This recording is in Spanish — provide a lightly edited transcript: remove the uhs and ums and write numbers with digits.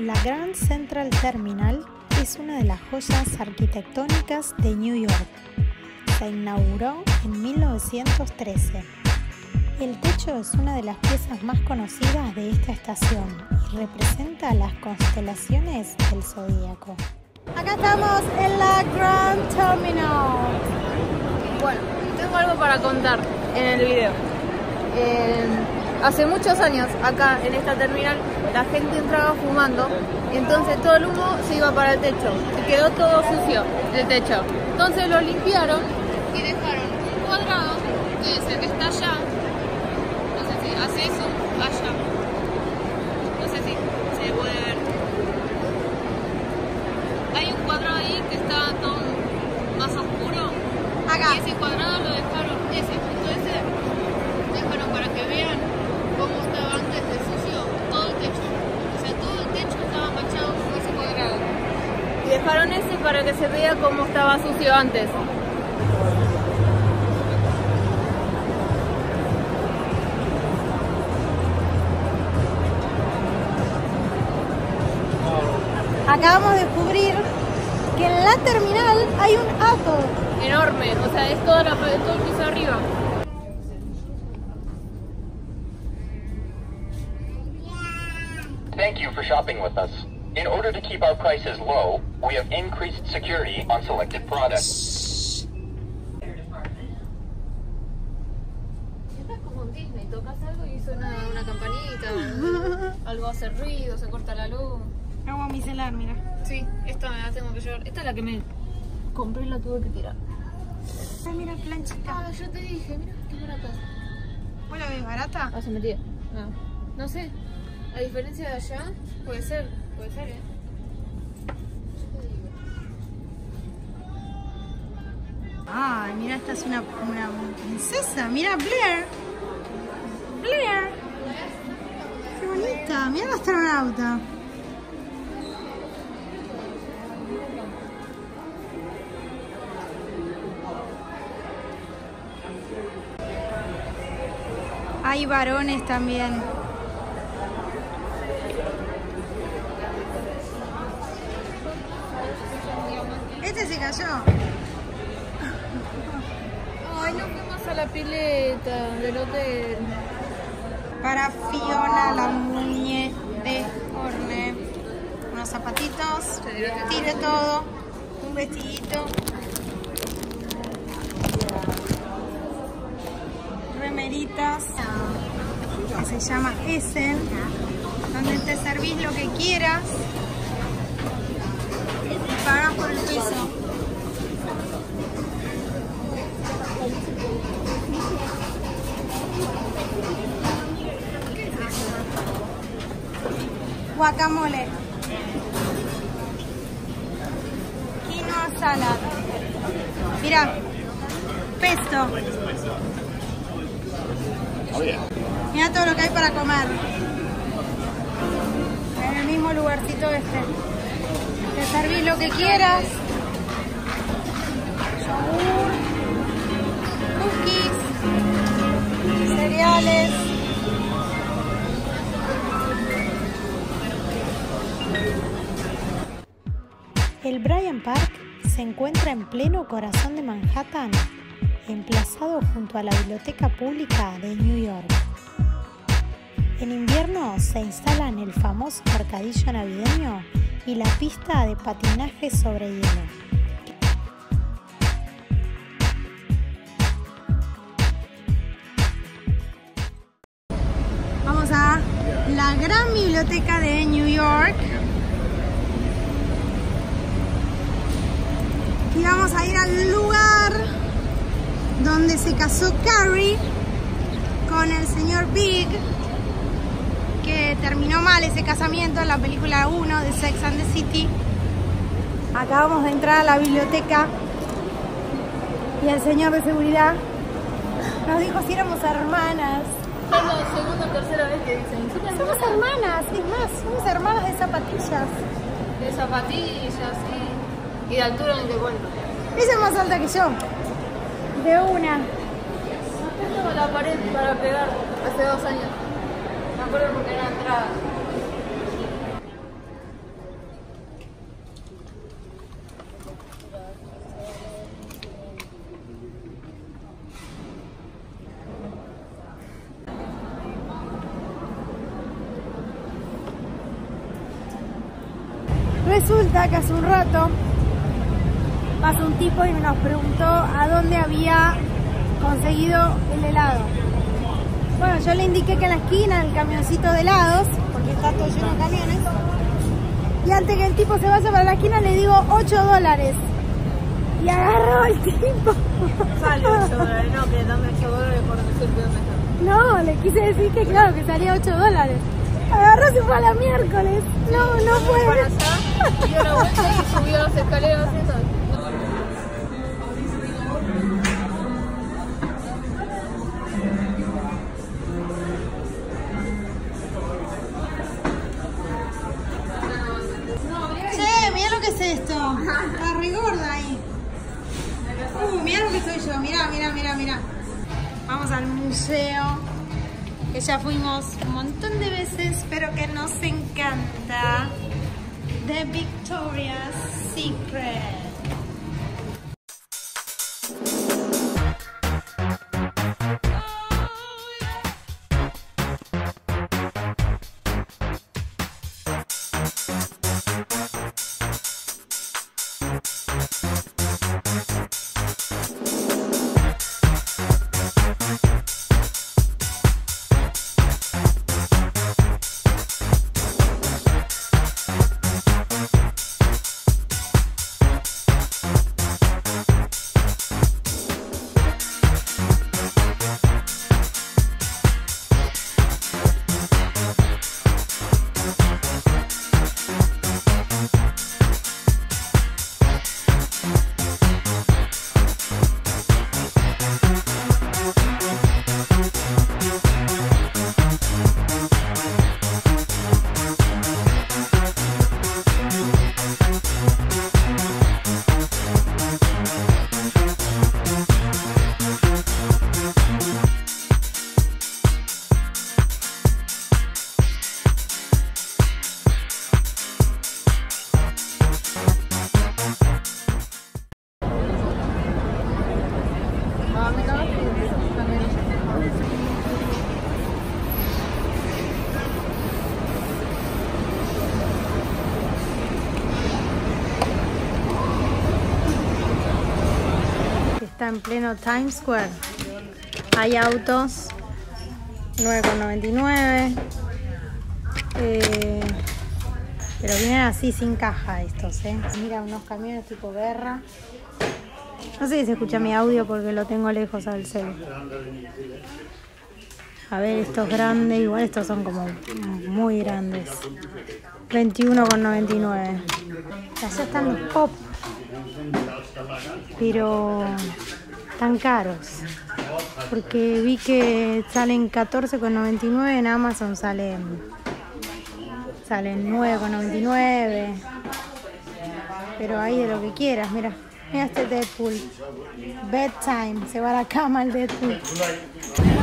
La Grand Central Terminal es una de las joyas arquitectónicas de New York. Se inauguró en 1913. El techo es una de las piezas más conocidas de esta estación y representa las constelaciones del zodíaco. Acá estamos en la Grand Terminal. Bueno, tengo algo para contar en el video. Hace muchos años, acá en esta terminal, la gente entraba fumando y entonces todo el humo se iba para el techo y quedó todo sucio el techo. Entonces lo limpiaron y dejaron un cuadrado, que es el que está allá. No sé si hace eso, allá. No sé si se puede ver. Hay un cuadrado ahí que está todo más oscuro. Acá. Y ese cuadrado lo dejaron, entonces dejaron para que vean cómo estaba antes de sucio todo el techo. O sea, todo el techo estaba manchado con ese cuadrado. Y dejaron ese para que se vea cómo estaba sucio antes. Acabamos de descubrir que en la terminal hay un Apple. Enorme, o sea, es todo el piso arriba. Thank you for shopping with us. In order to keep our prices low, we have increased security on selected products. Estás como en Disney, tocas algo y suena una campanita, algo hace ruido, se corta la luz. Agua micelar, mira. Sí, esta me la tengo que llevar. Esta es la que me compré y la tuve que tirar. Ay, mira, planchita. Ah, yo te dije, mira qué barata es. ¿Vos la ves barata? Ah, se metía. No sé. A diferencia de allá, puede ser, Yo te digo. Ay, mira, esta es una princesa. Mira, Blair. Blair. Qué bonita. Mira la astronauta. Hay varones también. Este se cayó. Ay, no fuimos a la pileta del hotel. Para Fiona, la muñe de Orne. Unos zapatitos. Tire todo. Un vestidito. Remeritas. Que se llama Essen. Donde te servís lo que quieras. Y pagas por el peso. Guacamole. Quinoa salad. Mira. Pesto. Mira todo lo que hay para comer. En el mismo lugarcito este. Te servís lo que quieras. Yogur. Cookies. Cereales. El Bryant Park se encuentra en pleno corazón de Manhattan, emplazado junto a la Biblioteca Pública de New York. En invierno se instalan el famoso mercadillo navideño y la pista de patinaje sobre hielo. Vamos a la Gran Biblioteca de New York. Y vamos a ir al lugar donde se casó Carrie con el señor Big, que terminó mal ese casamiento en la película 1 de Sex and the City. Acabamos de entrar a la biblioteca y el señor de seguridad nos dijo si éramos hermanas. Es la segunda o tercera vez que dicen. Somos hermanas, es más, somos hermanas de zapatillas. De zapatillas, sí. Y de altura ni te cuento. Ella es más alta que yo. De una. Tengo la pared para pegar hace 2 años. Me acuerdo porque era entrada. resulta que hace un rato pasó un tipo y nos preguntó a dónde había conseguido el helado. Bueno, yo le indiqué que en la esquina, el camioncito de helados, porque está todo lleno de camiones. Y antes que el tipo se vaya para la esquina le digo $8. Y agarró el tipo. Sale $8, no, que dame $8 por decirte dónde está. No, le quise decir que claro, que salía $8. Agarró, se fue a la miércoles. No fue. Para allá, dio la vuelta y subió las escaleras y tal. Che, mirá lo que es esto. Está re gorda ahí. Mirá lo que soy yo. Mirá. Vamos al museo, que ya fuimos un montón de veces, pero que nos encanta. The Victoria's Secret. Está en pleno Times Square. Hay autos, 9,99. Pero vienen así sin caja estos, Mira, unos camiones tipo guerra. No sé si se escucha mi audio porque lo tengo lejos al celu. A ver, estos grandes, igual estos son como muy grandes. 21,99. Allá están los pop. Pero tan caros. Porque vi que salen 14,99, en Amazon salen 9,99. Pero hay de lo que quieras, mira. Mira este Deadpool. Bedtime, se va a la cama el Deadpool.